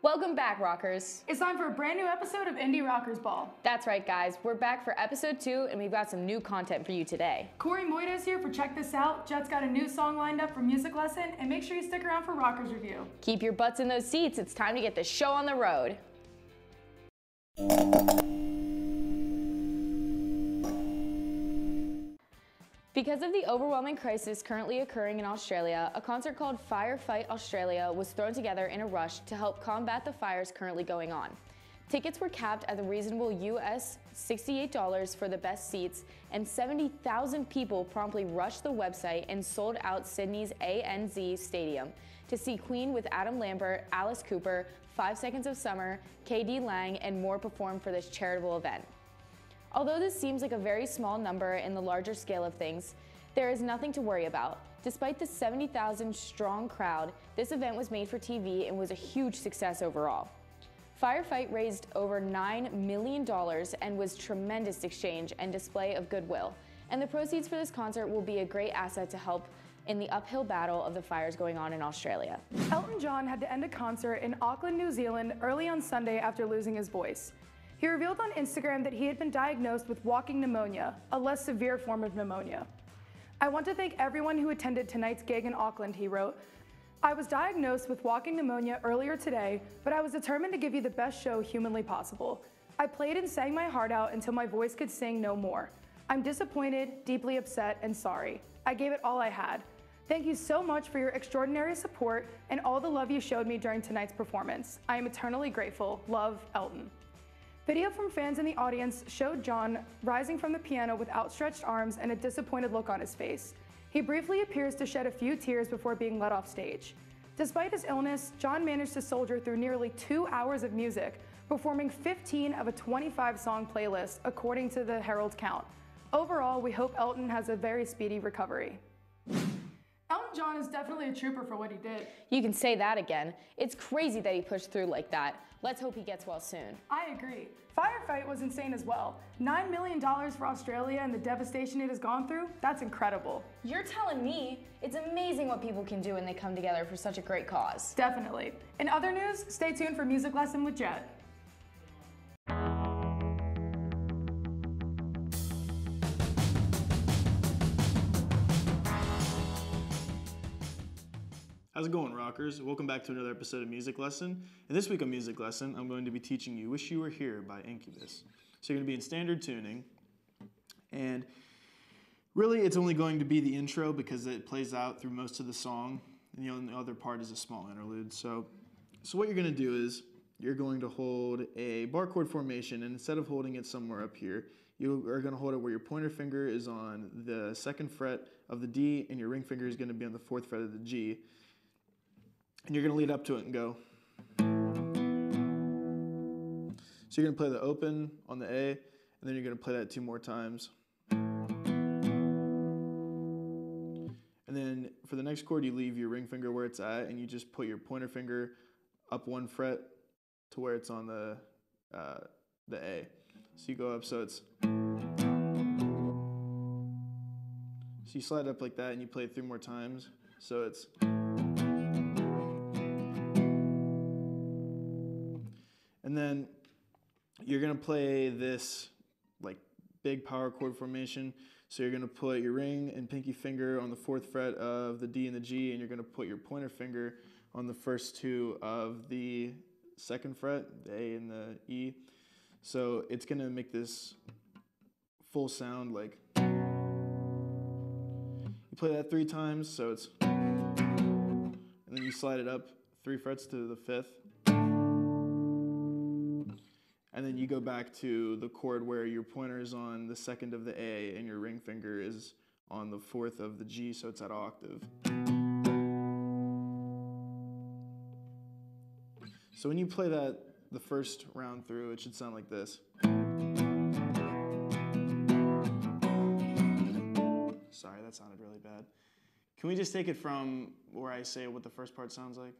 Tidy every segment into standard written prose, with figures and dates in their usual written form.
Welcome back, rockers. It's time for a brand new episode of Indie Rockers Ball. That's right, guys. We're back for episode 2, and we've got some new content for you today. Corey Moyta is here for Check This Out. Jet's got a new song lined up for Music Lesson, and make sure you stick around for Rockers Review. Keep your butts in those seats. It's time to get the show on the road. Because of the overwhelming crisis currently occurring in Australia, a concert called Firefight Australia was thrown together in a rush to help combat the fires currently going on. Tickets were capped at the reasonable US $68 for the best seats, and 70,000 people promptly rushed the website and sold out Sydney's ANZ Stadium to see Queen with Adam Lambert, Alice Cooper, 5 Seconds of Summer, KD Lang, and more perform for this charitable event. Although this seems like a very small number in the larger scale of things, there is nothing to worry about. Despite the 70,000 strong crowd, this event was made for TV and was a huge success overall. Firefight raised over $9 million and was tremendous exchange and display of goodwill, and the proceeds for this concert will be a great asset to help in the uphill battle of the fires going on in Australia. Elton John had to end a concert in Auckland, New Zealand early on Sunday after losing his voice. He revealed on Instagram that he had been diagnosed with walking pneumonia, a less severe form of pneumonia. "I want to thank everyone who attended tonight's gig in Auckland," he wrote. "I was diagnosed with walking pneumonia earlier today, but I was determined to give you the best show humanly possible. I played and sang my heart out until my voice could sing no more. I'm disappointed, deeply upset, and sorry. I gave it all I had. Thank you so much for your extraordinary support and all the love you showed me during tonight's performance. I am eternally grateful. Love, Elton." Video from fans in the audience showed John rising from the piano with outstretched arms and a disappointed look on his face. He briefly appears to shed a few tears before being led off stage. Despite his illness, John managed to soldier through nearly 2 hours of music, performing 15 of a 25-song playlist, according to the Herald count. Overall, we hope Elton has a very speedy recovery. Elton John is definitely a trooper for what he did. You can say that again. It's crazy that he pushed through like that. Let's hope he gets well soon. I agree. Firefight was insane as well. $9 million for Australia and the devastation it has gone through, that's incredible. You're telling me it's amazing what people can do when they come together for such a great cause. Definitely. In other news, stay tuned for Music Lesson with Jet. How's it going, rockers? Welcome back to another episode of Music Lesson. And this week on Music Lesson, I'm going to be teaching you Wish You Were Here by Incubus. So you're going to be in standard tuning, and really it's only going to be the intro because it plays out through most of the song, and the only other part is a small interlude. So what you're going to do is you're going to hold a bar chord formation, and instead of holding it somewhere up here, you are going to hold it where your pointer finger is on the 2nd fret of the D, and your ring finger is going to be on the 4th fret of the G. And you're going to lead up to it and go. So you're going to play the open on the A, and then you're going to play that 2 more times. And then for the next chord, you leave your ring finger where it's at, and you just put your pointer finger up 1 fret to where it's on the A. So you go up, so it's. So you slide up like that, and you play it 3 more times. So it's. And then you're going to play this like big power chord formation. So you're going to put your ring and pinky finger on the 4th fret of the D and the G, and you're going to put your pointer finger on the first 2 of the 2nd fret, the A and the E. So it's going to make this full sound like. You play that 3 times, so it's. And then you slide it up 3 frets to the 5th. And then you go back to the chord where your pointer is on the 2nd of the A and your ring finger is on the 4th of the G, so it's at octave. So when you play that the first round through, it should sound like this. Sorry, that sounded really bad. Can we just take it from where I say what the first part sounds like?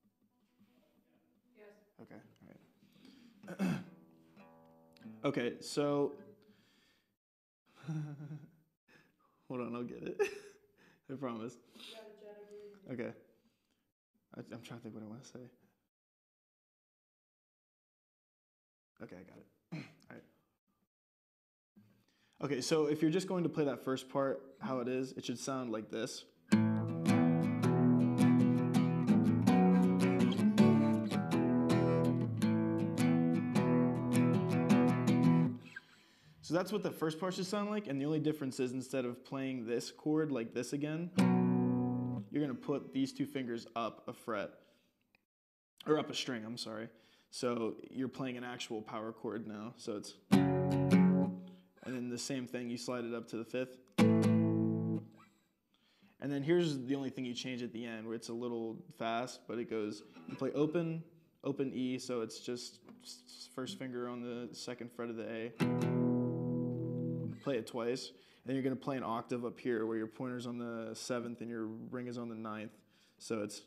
Yes. Okay, all right. Okay, so hold on, I'll get it. I promise. Okay. I'm trying to think what I want to say. Okay, I got it. All right. Okay, so if you're just going to play that first part, how it is, it should sound like this. So that's what the first part should sound like, and the only difference is instead of playing this chord like this again, you're gonna put these two fingers up a fret, or up a string, I'm sorry. So you're playing an actual power chord now, so it's, and then the same thing, you slide it up to the fifth. And then here's the only thing you change at the end, where it's a little fast, but it goes, you play open, open E, so it's just first finger on the second fret of the A. Play it twice, and you're going to play an octave up here where your pointer's on the 7th and your ring is on the 9th. So it's,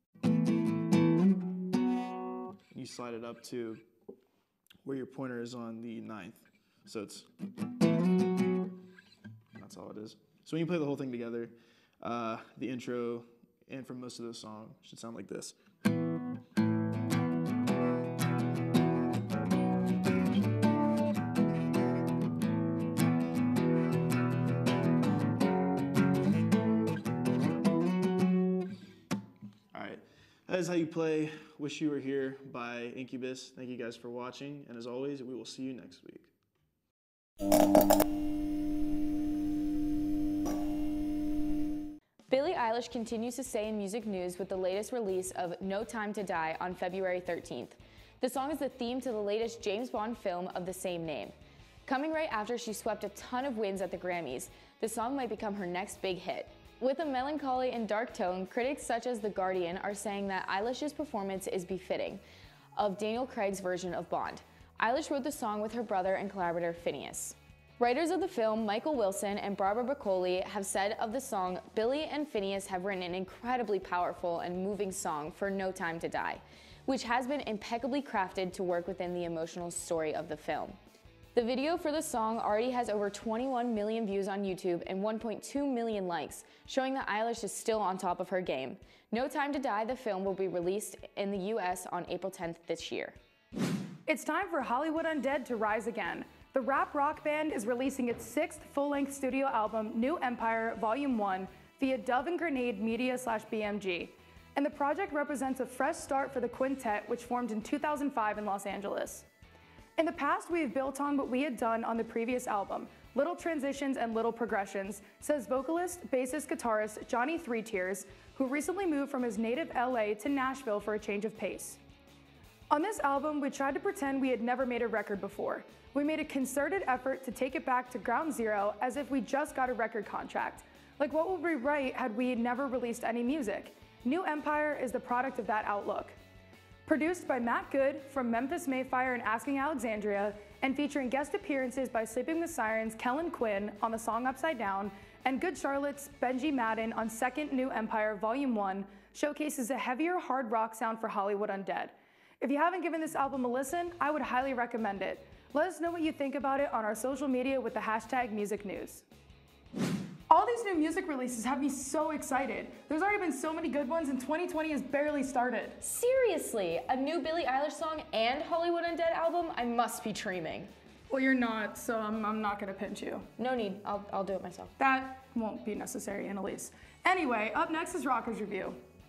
you slide it up to where your pointer is on the 9th. So it's, that's all it is. So when you play the whole thing together, the intro and from most of the song should sound like this. That is how you play Wish You Were Here by Incubus. Thank you guys for watching, and as always, we will see you next week. Billie Eilish continues to stay in music news with the latest release of No Time to Die on February 13th. The song is the theme to the latest James Bond film of the same name. Coming right after she swept a ton of wins at the Grammys, the song might become her next big hit. With a melancholy and dark tone, critics such as The Guardian are saying that Eilish's performance is befitting of Daniel Craig's version of Bond. Eilish wrote the song with her brother and collaborator Phineas. Writers of the film, Michael Wilson and Barbara Broccoli, have said of the song, Billie and Phineas have written an incredibly powerful and moving song for No Time to Die, which has been impeccably crafted to work within the emotional story of the film. The video for the song already has over 21 million views on YouTube and 1.2 million likes, showing that Eilish is still on top of her game. No Time to Die, the film, will be released in the US on April 10th this year. It's time for Hollywood Undead to rise again. The rap rock band is releasing its 6th full-length studio album, New Empire Volume 1, via Dove and Grenade Media/BMG. And the project represents a fresh start for the quintet, which formed in 2005 in Los Angeles. In the past, we have built on what we had done on the previous album, little transitions and little progressions, says vocalist, bassist, guitarist Johnny Three Tears, who recently moved from his native LA to Nashville for a change of pace. On this album, we tried to pretend we had never made a record before. We made a concerted effort to take it back to ground zero as if we just got a record contract. Like, what would we write had we never released any music? New Empire is the product of that outlook. Produced by Matt Good from Memphis Mayfire and Asking Alexandria, and featuring guest appearances by Sleeping with Sirens' Kellen Quinn on the song Upside Down, and Good Charlotte's Benji Madden on Second New Empire Volume 1, showcases a heavier hard rock sound for Hollywood Undead. If you haven't given this album a listen, I would highly recommend it. Let us know what you think about it on our social media with the hashtag MusicNews. All these new music releases have me so excited. There's already been so many good ones and 2020 has barely started. Seriously, a new Billie Eilish song and Hollywood Undead album? I must be dreaming. Well, you're not, so I'm not gonna pinch you. No need, I'll do it myself. That won't be necessary, Annalise. Anyway, up next is Rocker's Review.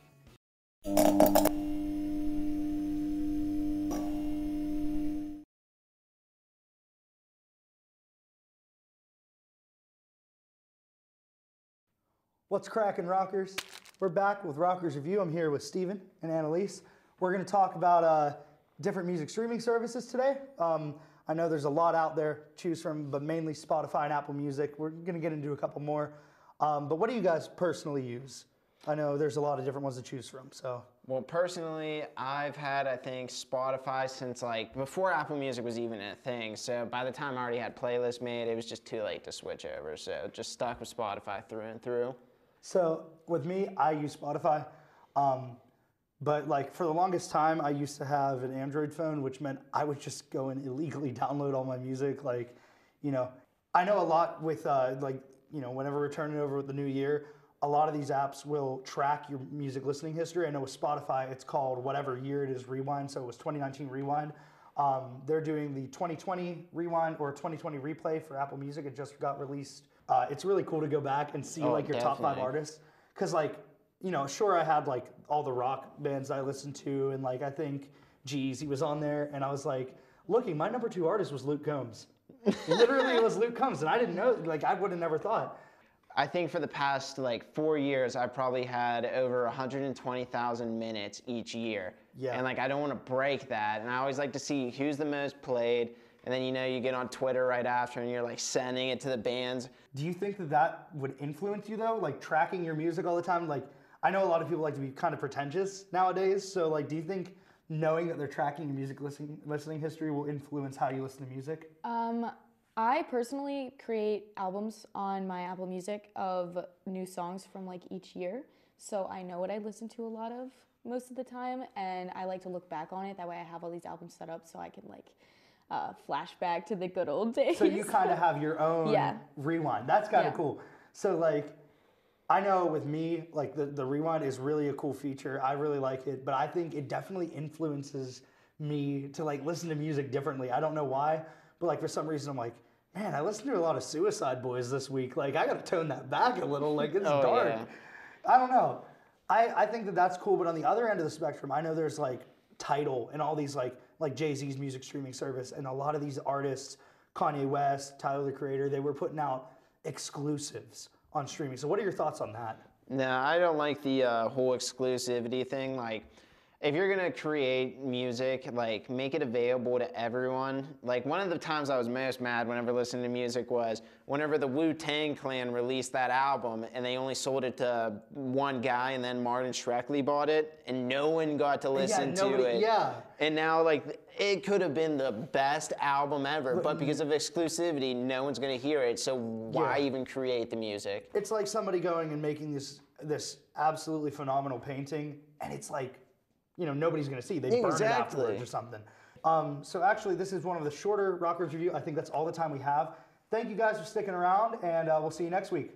What's crackin', rockers? We're back with Rockers Review. I'm here with Steven and Annalise. We're going to talk about different music streaming services today. I know there's a lot out there to choose from, but mainly Spotify and Apple Music. We're going to get into a couple more. But what do you guys personally use? I know there's a lot of different ones to choose from. So. Well, personally, I've had, I think, Spotify since like before Apple Music was even a thing. So by the time I already had playlists made, it was just too late to switch over. So just stuck with Spotify through and through. So with me, I use Spotify, but like for the longest time, I used to have an Android phone, which meant I would just go and illegally download all my music. Like, you know, I know a lot with whenever we're turning over with the new year, a lot of these apps will track your music listening history. I know with Spotify, it's called whatever year it is Rewind. So it was 2019 Rewind. They're doing the 2020 rewind or 2020 replay for Apple Music. It just got released. It's really cool to go back and see like your top 5 definitely. artists. Because like, you know, sure I had like all the rock bands I listened to, and like I think G-Eazy was on there, and I was like, looking, my number 2 artist was Luke Combs. Literally, it was Luke Combs, and I didn't know, like I would have never thought. I think for the past like 4 years, I probably had over 120,000 minutes each year. Yeah. And like, I don't want to break that. And I always like to see who's the most played. And then, you know, you get on Twitter right after and you're like sending it to the bands. Do you think that that would influence you though? Like tracking your music all the time? Like, I know a lot of people like to be kind of pretentious nowadays. So like, do you think knowing that they're tracking your music listening history will influence how you listen to music? I personally create albums on my Apple Music of new songs from like each year. So I know what I listen to a lot of most of the time, and I like to look back on it. That way I have all these albums set up so I can like flash back to the good old days. So you kind of have your own rewind. That's kind of cool. So like, I know with me, like the rewind is really a cool feature. I really like it, but I think it definitely influences me to like listen to music differently. I don't know why, but like for some reason I'm like, man, I listened to a lot of Suicide Boys this week. Like I gotta tone that back a little. Like it's dark. Yeah. I don't know. I think that that's cool, but on the other end of the spectrum, I know there's like Tidal and all these like Jay-Z's music streaming service, and a lot of these artists, Kanye West, Tyler the Creator, they were putting out exclusives on streaming. So what are your thoughts on that? No, I don't like the whole exclusivity thing. Like, if you're gonna create music, like make it available to everyone. Like one of the times I was most mad whenever listening to music was whenever the Wu-Tang Clan released that album and they only sold it to one guy, and then Martin Shkreli bought it and no one got to listen to it. Yeah. And now like it could have been the best album ever, but because of exclusivity, no one's gonna hear it. So why even create the music? It's like somebody going and making this absolutely phenomenal painting, and it's like, you know, nobody's going to see. They burn it afterwards or something. So actually, this is one of the shorter Rockers Review. I think that's all the time we have. Thank you guys for sticking around, and we'll see you next week.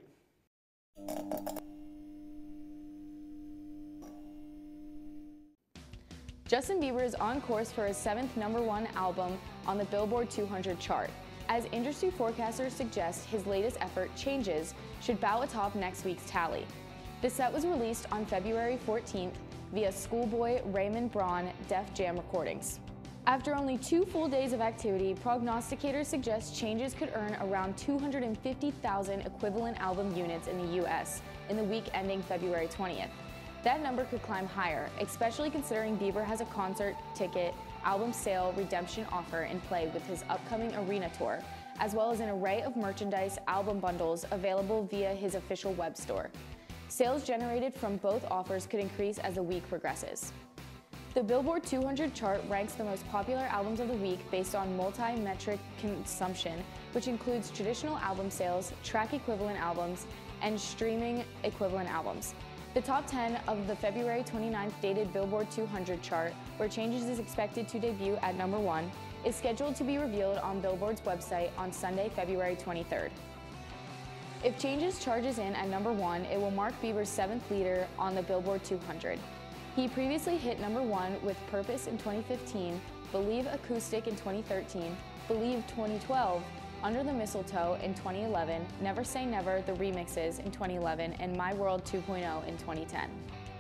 Justin Bieber is on course for his 7th #1 album on the Billboard 200 chart. As industry forecasters suggest, his latest effort, Changes, should bow atop next week's tally. The set was released on February 14th via Schoolboy Raymond Braun Def Jam Recordings. After only 2 full days of activity, prognosticators suggest Changes could earn around 250,000 equivalent album units in the US in the week ending February 20th. That number could climb higher, especially considering Bieber has a concert ticket, album sale redemption offer in play with his upcoming arena tour, as well as an array of merchandise album bundles available via his official web store. Sales generated from both offers could increase as the week progresses. The Billboard 200 chart ranks the most popular albums of the week based on multi-metric consumption, which includes traditional album sales, track equivalent albums, and streaming equivalent albums. The top 10 of the February 29th dated Billboard 200 chart, where Changes is expected to debut at #1, is scheduled to be revealed on Billboard's website on Sunday, February 23rd. If Changes charges in at #1, it will mark Bieber's 7th leader on the Billboard 200. He previously hit #1 with Purpose in 2015, Believe Acoustic in 2013, Believe 2012, Under the Mistletoe in 2011, Never Say Never, the remixes in 2011, and My World 2.0 in 2010.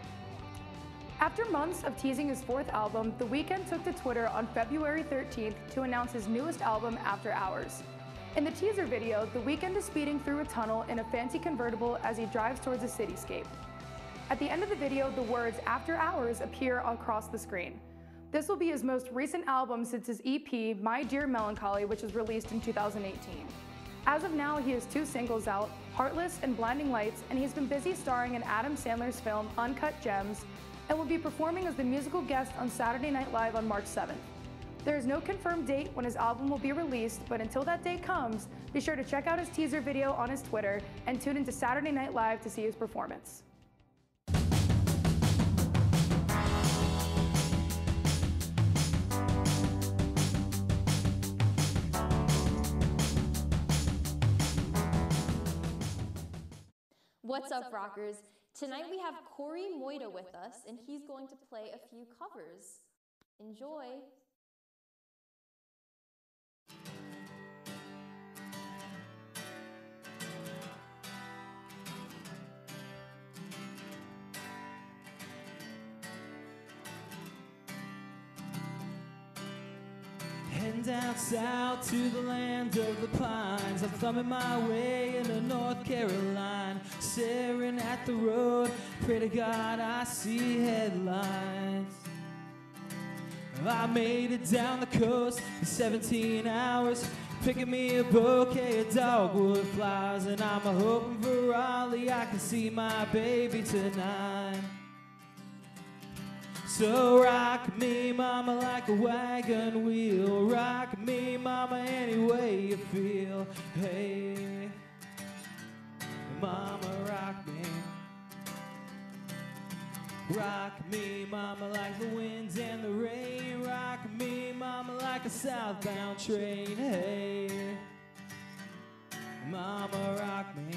After months of teasing his 4th album, The Weeknd took to Twitter on February 13th to announce his newest album, After Hours. In the teaser video, The Weeknd is speeding through a tunnel in a fancy convertible as he drives towards a cityscape. At the end of the video, the words After Hours appear across the screen. This will be his most recent album since his EP, My Dear Melancholy, which was released in 2018. As of now, he has 2 singles out, Heartless and Blinding Lights, and he's been busy starring in Adam Sandler's film Uncut Gems, and will be performing as the musical guest on Saturday Night Live on March 7th. There is no confirmed date when his album will be released, but until that day comes, be sure to check out his teaser video on his Twitter and tune into Saturday Night Live to see his performance. What's up, rockers? Tonight we have Corey Moyta with us, and he's going to play a few covers. Enjoy! Heading down south to the land of the pines. I'm thumbing my way into North Carolina, staring at the road, pray to God I see headlights. I made it down the coast in 17 hours, picking me a bouquet of dogwood flowers, and I'm hoping for Raleigh I can see my baby tonight. So rock me, mama, like a wagon wheel. Rock me, mama, any way you feel. Hey, mama, rock me. Rock me, mama, like the winds and the rain. Rock me, mama, like a southbound train. Hey, mama, rock me.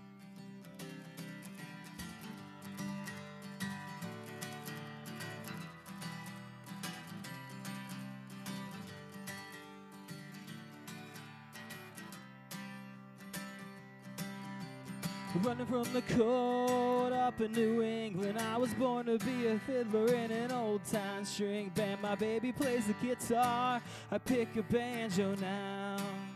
Running from the cold up in New England, I was born to be a fiddler in an old-time string band. My baby plays the guitar, I pick a banjo now.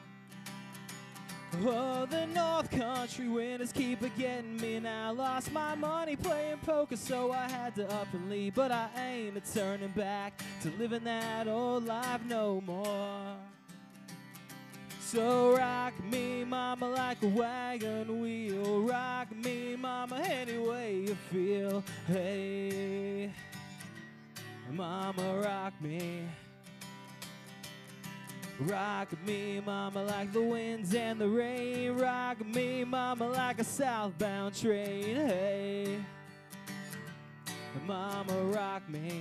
Oh, the North Country winters keep getting me now. Lost my money playing poker, so I had to up and leave. But I ain't turning back to living that old life no more. So rock me, mama, like a wagon wheel. Rock me, mama, any way you feel. Hey, mama, rock me. Rock me, mama, like the winds and the rain. Rock me, mama, like a southbound train. Hey, mama, rock me.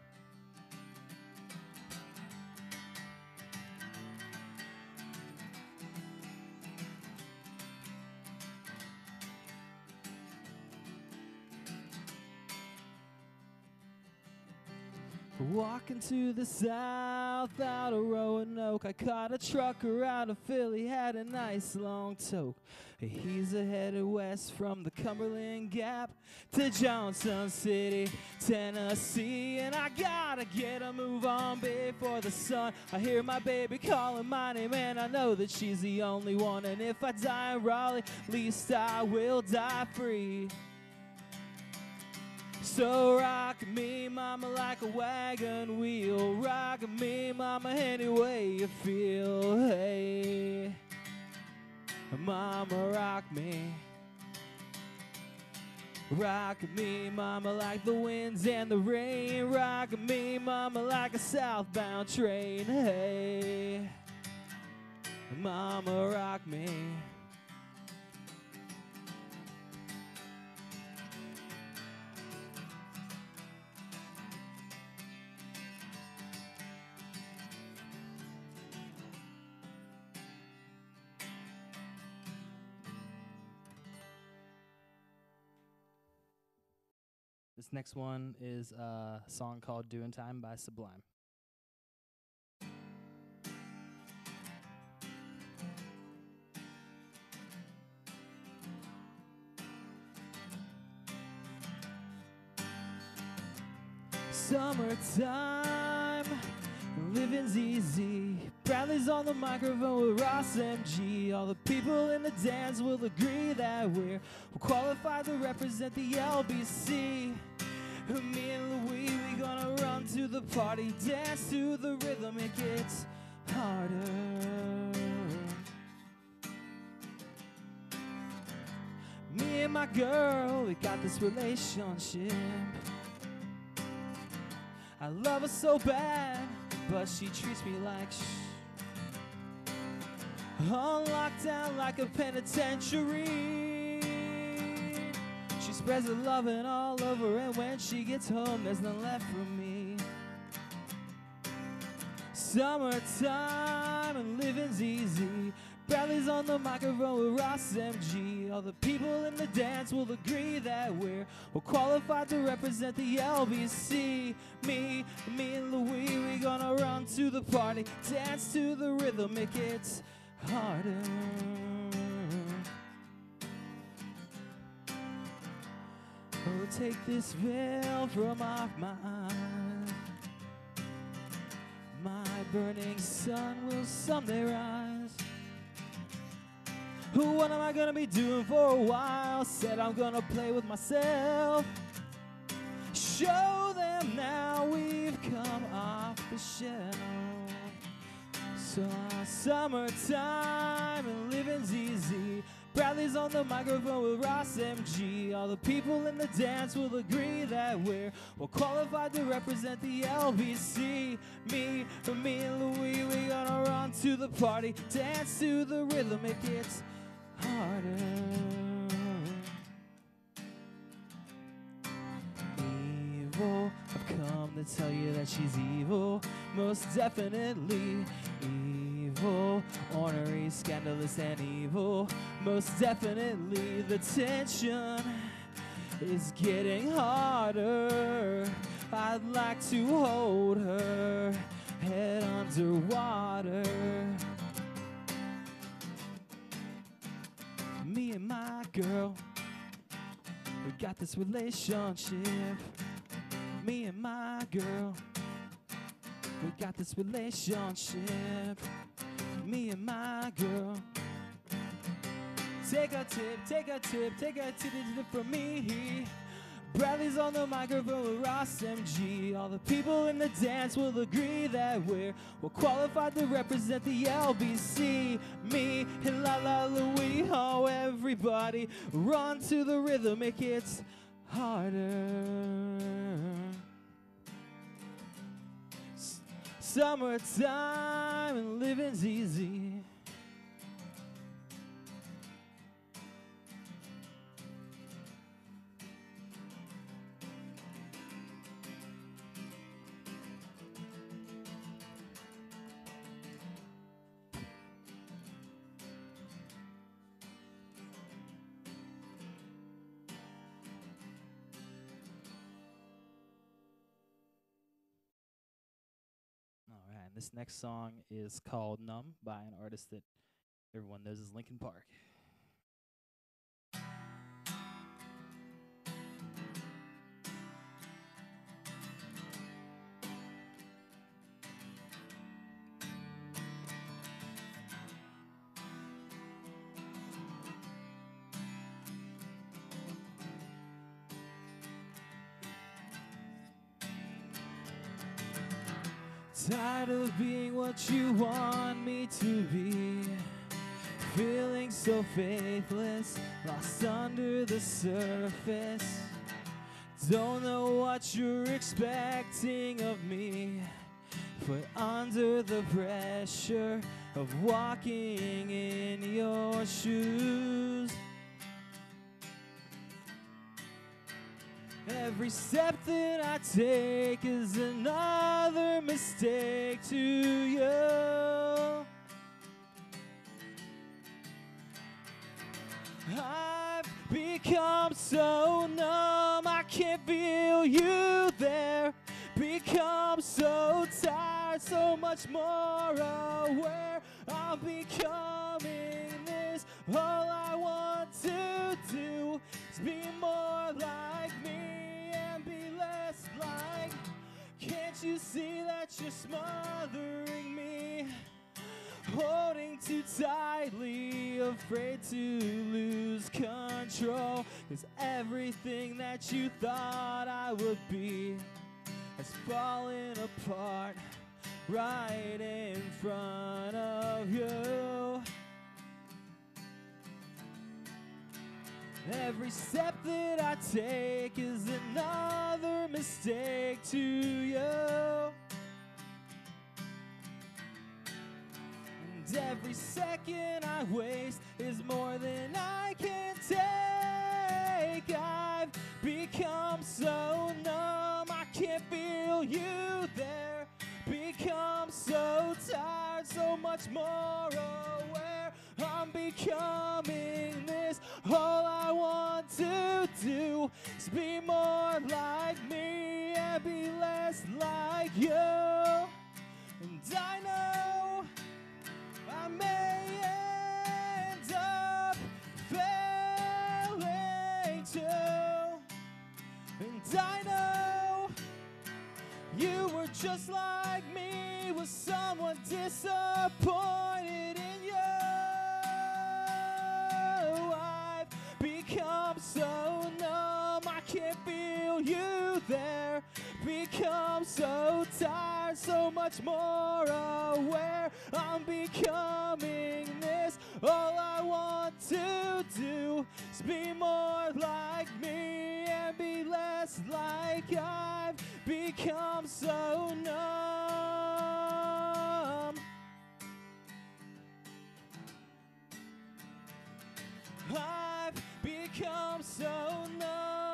Walking to the south out of Roanoke, I caught a trucker out of Philly, had a nice long toke. He's headed west from the Cumberland Gap to Johnson City, Tennessee. And I gotta get a move on before the sun. I hear my baby calling my name and I know that she's the only one. And if I die in Raleigh, at least I will die free. So rock me, mama, like a wagon wheel. Rock me, mama, any way you feel. Hey, mama, rock me. Rock me, mama, like the winds and the rain. Rock me, mama, like a southbound train. Hey, mama, rock me. This next one is a song called Doing Time by Sublime. Summertime, living's easy. Bradley's on the microphone with Ross MG. All the people in the dance will agree that we're qualified to represent the LBC. Me and Louis, we gonna run to the party, dance to the rhythm, it gets harder. Me and my girl, we got this relationship. I love her so bad, but she treats me like on lockdown like a penitentiary. She spreads her loving all over, and when she gets home, there's none left for me. Summertime and living's easy. Bradley's on the microphone with Ross MG. All the people in the dance will agree that we're qualified to represent the LBC. Me and Louis, we gonna run to the party, dance to the rhythm, it gets harder. Oh, take this veil from off my eyes. My burning sun will someday rise. What am I gonna be doing for a while? Said I'm gonna play with myself. Show them now we've come off the shelf. So summertime and living's easy. Bradley's on the microphone with Ross MG. All the people in the dance will agree that we're well qualified to represent the LBC. Me and Louis, we gonna run to the party, dance to the rhythm, it gets harder. Evil, I've come to tell you that she's evil, most definitely evil, ornery, scandalous, and evil. Most definitely the tension is getting harder. I'd like to hold her head underwater. Me and my girl, we got this relationship. Me and my girl, we got this relationship. Me and my girl. Take a tip from me. Bradley's on the microphone with Ross MG. All the people in the dance will agree that we're well qualified to represent the LBC. Me and La Louie, oh everybody, run to the rhythm, it gets harder. Summertime and living's easy. This next song is called Numb by an artist that everyone knows as Linkin Park. Tired of being what you want me to be, feeling so faithless, lost under the surface. Don't know what you're expecting of me, but under the pressure of walking in your shoes, every step that I take is another mistake to you. I've become so numb, I can't feel you there. Become so tired, so much more aware. I'm becoming this. All I want to do is be more like me and be less like. Can't you see that you're smothering me? Holding too tightly, afraid to lose control. 'Cause everything that you thought I would be has fallen apart right in front of you. Every step that I take is another mistake to you. And every second I waste is more than I can take. I've become so numb, I can't feel you there. Become so tired, so much more aware. I'm becoming this. All I want to do is be more like me and be less like you. And I know I may end up failing too. And I know you were just like me was someone disappointed in you. I've become so numb, I can't feel you there. Become so tired, so much more aware. I'm becoming this. All I want to do is be more like me and be less like I've become so numb. I've become so numb.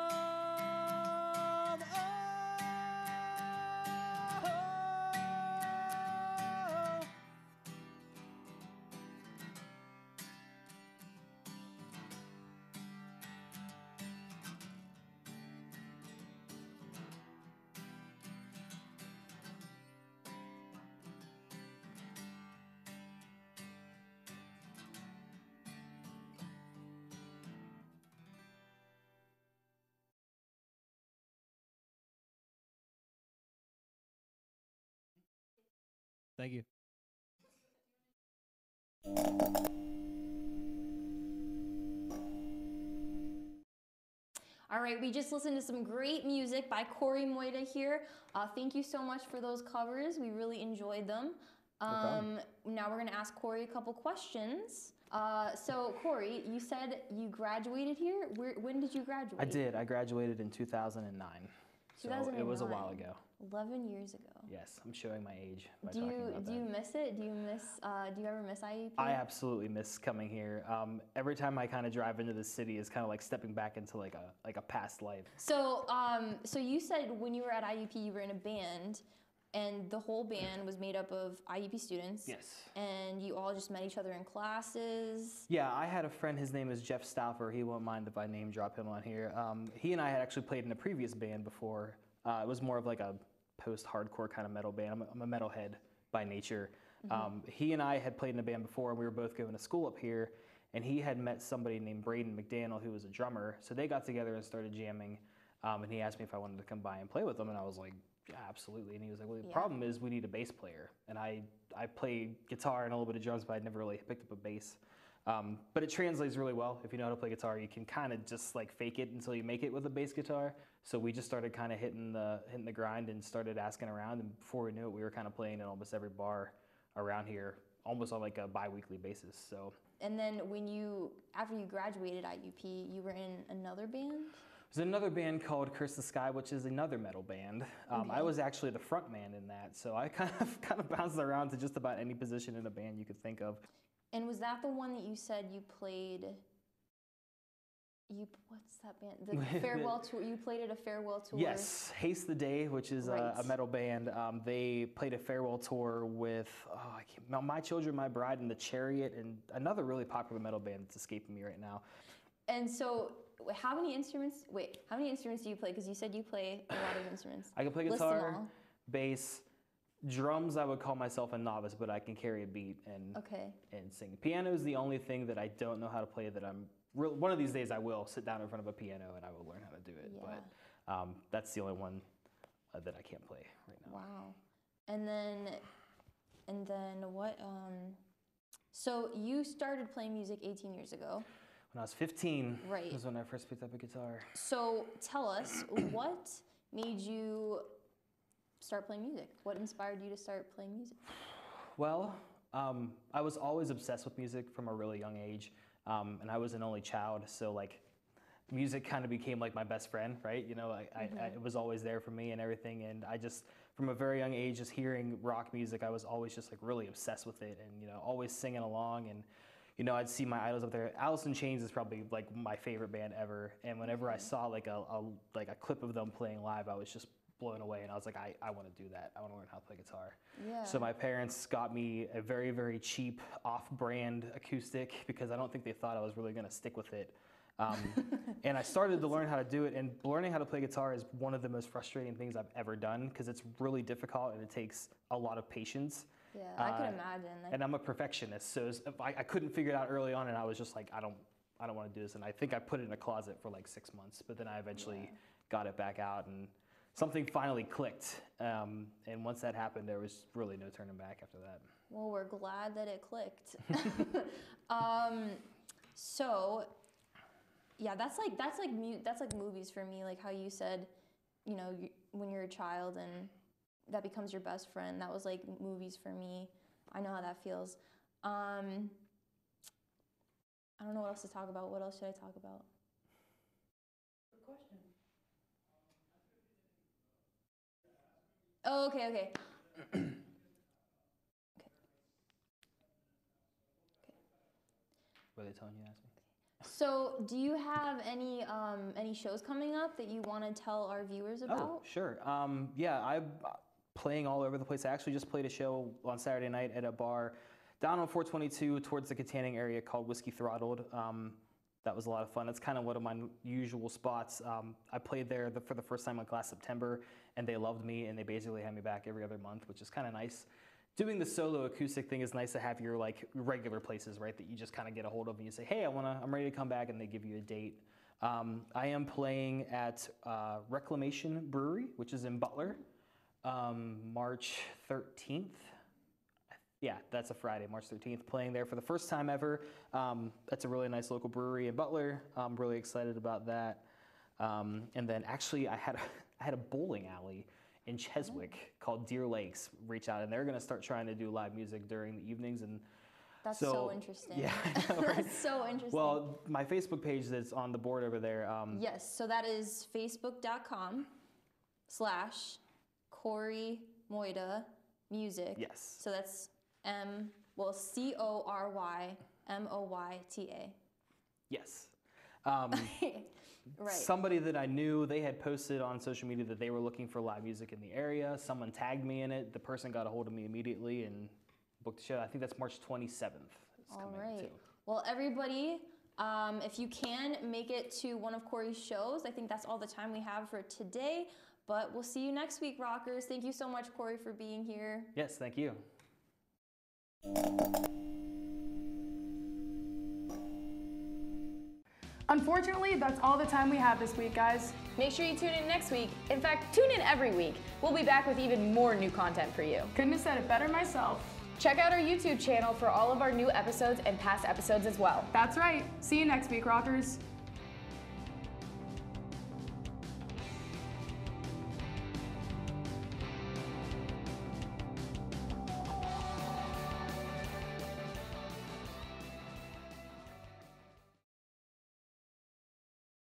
Thank you. All right, we just listened to some great music by Corey Moyta here. Thank you so much for those covers. We really enjoyed them. Now we're gonna ask Corey a couple questions. So Corey, you said you graduated here. When did you graduate? I did. I graduated in 2009. So it was a while ago. 11 years ago. Yes, I'm showing my age by Do talking about that. you miss it? Do you ever miss IUP? I absolutely miss coming here. Every time I kind of drive into the city is kind of like stepping back into like a past life. So, so you said when you were at IUP, you were in a band, and the whole band was made up of IUP students. Yes. And you all just met each other in classes. Yeah, I had a friend, his name is Jeff Stauffer. He won't mind if I name drop him on here. He and I had actually played in a previous band before. It was more of like a post-hardcore kind of metal band. I'm a metalhead by nature. He and I had played in a band before, and we were both going to school up here, and he had met somebody named Braden McDaniel, who was a drummer. So they got together and started jamming, and he asked me if I wanted to come by and play with them, and I was like, yeah, absolutely. And he was like, well, the problem is we need a bass player. And I played guitar and a little bit of drums, but I'd never really picked up a bass. But it translates really well. If you know how to play guitar, you can kind of just like fake it until you make it with a bass guitar. So we just started kind of hitting the grind and started asking around. And before we knew it, we were kind of playing in almost every bar around here, almost on like a bi-weekly basis. So. And then after you graduated IUP, you were in another band? There's another band called Curse the Sky, which is another metal band. I was actually the front man in that, so I kind of bounced around to just about any position in a band you could think of. And was that the one that you said you played? What's that band? The farewell tour. You played at a farewell tour. Yes, Haste the Day, which is a metal band. They played a farewell tour with My Children, My Bride, and The Chariot, and another really popular metal band that's escaping me right now. And so, how many instruments do you play? Because you said you play a lot of instruments. I can play guitar, bass, drums. I would call myself a novice, but I can carry a beat and sing. Piano is the only thing that I don't know how to play that one of these days I will sit down in front of a piano and I will learn how to do it. Yeah. But that's the only one that I can't play right now. Wow. And then what, so you started playing music 18 years ago. When I was 15 was when I first picked up a guitar. So tell us, what made you start playing music? What inspired you to start playing music? Well, I was always obsessed with music from a really young age, and I was an only child, so like music kind of became like my best friend, right? You know, it was always there for me and everything, and I just, from a very young age, just hearing rock music, I was always just like really obsessed with it, and you know, always singing along, and you know, I'd see my idols up there. Alice in Chains is probably like my favorite band ever, and whenever I saw like a clip of them playing live, I was just blown away, and I was like, I want to do that. I want to learn how to play guitar. Yeah. So my parents got me a very, very cheap off-brand acoustic because I don't think they thought I was really going to stick with it. And I started to learn how to do it, and learning how to play guitar is one of the most frustrating things I've ever done because it's really difficult and it takes a lot of patience. Yeah, I can imagine. And I'm a perfectionist, so I couldn't figure it out early on, and I was just like, I don't want to do this. And I think I put it in a closet for like 6 months, but then I eventually got it back out and something finally clicked. And once that happened, there was really no turning back after that. Well, we're glad that it clicked. So, yeah, that's like movies for me. Like how you said, you know, when you're a child and that becomes your best friend. That was like movies for me. I know how that feels. I don't know what else to talk about. What else should I talk about? Good question. Oh, okay. Were they telling you to ask me? So, do you have any shows coming up that you want to tell our viewers about? Oh, sure. Yeah, I'm playing all over the place. I actually just played a show on Saturday night at a bar down on 422 towards the Katanning area called Whiskey Throttled. That was a lot of fun. It's kind of one of my usual spots. I played there for the first time like last September, and they loved me, and they basically had me back every other month, which is kind of nice. Doing the solo acoustic thing is nice to have your like regular places, right, that you just kind of get a hold of and you say, hey, I'm ready to come back, and they give you a date. I am playing at Reclamation Brewery, which is in Butler, March 13th. Yeah, that's a Friday, March 13th, playing there for the first time ever. That's a really nice local brewery in Butler. I'm really excited about that. And then actually I had a bowling alley in Cheswick called Deer Lakes reach out, and they're gonna start trying to do live music during the evenings. And That's so interesting. Yeah, I know, right? That's so interesting. Well, my Facebook page that's on the board over there. Yes, so that is facebook.com/Corey Moyta Music. Yes. So that's CORY MOYTA. Yes. Right. Somebody that I knew, they had posted on social media that they were looking for live music in the area. Someone tagged me in it. The person got a hold of me immediately and booked the show. I think that's March 27th. All right. Well, everybody, if you can make it to one of Corey's shows, I think that's all the time we have for today. But we'll see you next week, rockers. Thank you so much, Corey, for being here. Yes, thank you. Unfortunately, that's all the time we have this week, guys. Make sure you tune in next week. In fact, tune in every week. We'll be back with even more new content for you. Couldn't have said it better myself. Check out our YouTube channel for all of our new episodes and past episodes as well. That's right. See you next week, rockers.